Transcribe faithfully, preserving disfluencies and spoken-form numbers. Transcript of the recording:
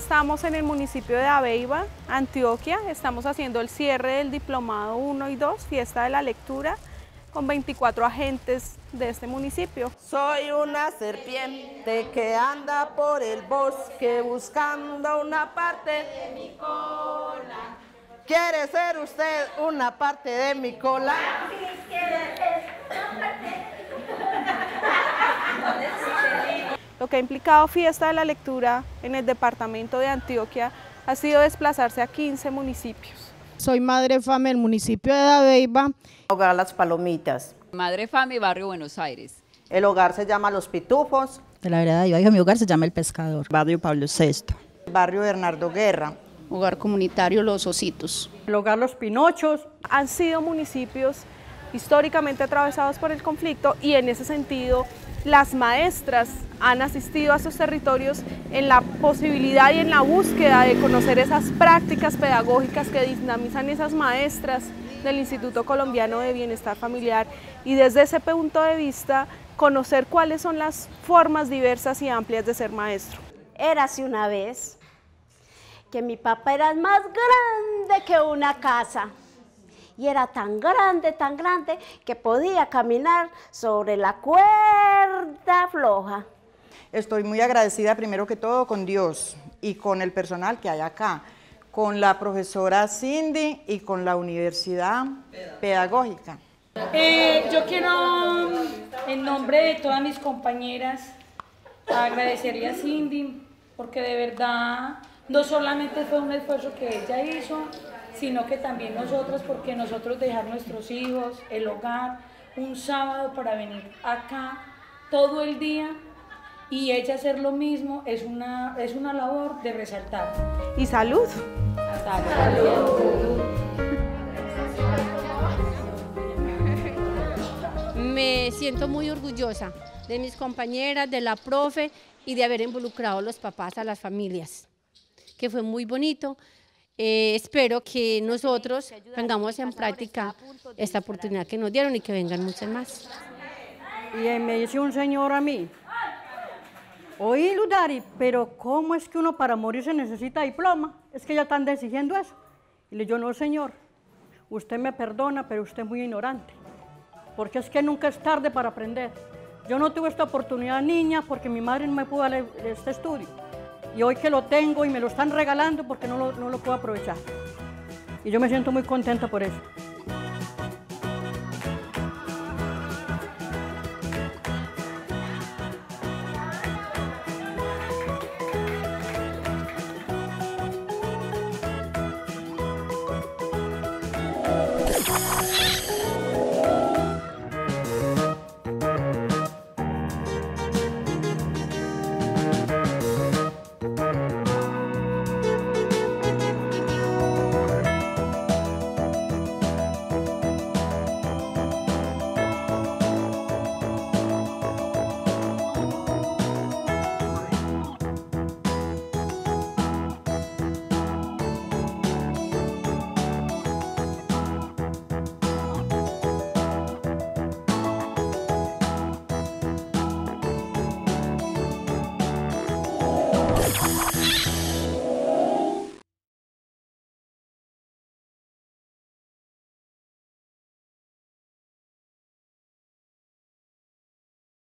estamos en el municipio de Abeiba, Antioquia. Estamos haciendo el cierre del diplomado uno y dos, Fiesta de la Lectura, con veinticuatro agentes de este municipio. Soy una serpiente que anda por el bosque buscando una parte de mi cola. ¿Quiere ser usted una parte de mi cola? Lo que ha implicado Fiesta de la Lectura en el departamento de Antioquia ha sido desplazarse a quince municipios. Soy Madre Fame del municipio de Abeiba. Hogar Las Palomitas. Madre Fame, Barrio Buenos Aires. El hogar se llama Los Pitufos. De la vereda de Ibagué, mi hogar se llama El Pescador. Barrio Pablo sexto. Barrio Bernardo Guerra. Hogar comunitario Los Ositos. El hogar Los Pinochos. Han sido municipios históricamente atravesados por el conflicto y en ese sentido las maestras han asistido a sus territorios en la posibilidad y en la búsqueda de conocer esas prácticas pedagógicas que dinamizan esas maestras del Instituto Colombiano de Bienestar Familiar y desde ese punto de vista conocer cuáles son las formas diversas y amplias de ser maestro. Érase una vez que mi papá era más grande que una casa. Y era tan grande, tan grande, que podía caminar sobre la cuerda floja. Estoy muy agradecida primero que todo con Dios y con el personal que hay acá, con la profesora Cindy y con la Universidad Pedagógica. Eh, yo quiero, en nombre de todas mis compañeras, agradecerle a Cindy, porque de verdad no solamente fue un esfuerzo que ella hizo, sino que también nosotros, porque nosotros dejar nuestros hijos, el hogar, un sábado para venir acá todo el día y ella hacer lo mismo, es una, es una labor de resaltar. Y salud. Salud. Me siento muy orgullosa de mis compañeras, de la profe y de haber involucrado a los papás, a las familias, que fue muy bonito. Eh, espero que nosotros pongamos en práctica esta oportunidad que nos dieron y que vengan muchas más. Y me dice un señor a mí, oí Ludari, pero ¿cómo es que uno para morirse necesita diploma? Es que ya están exigiendo eso. Y le digo, no señor, usted me perdona, pero usted es muy ignorante, porque es que nunca es tarde para aprender. Yo no tuve esta oportunidad niña porque mi madre no me pudo dar este estudio. Y hoy que lo tengo y me lo están regalando porque no lo, no lo puedo aprovechar. Y yo me siento muy contenta por eso.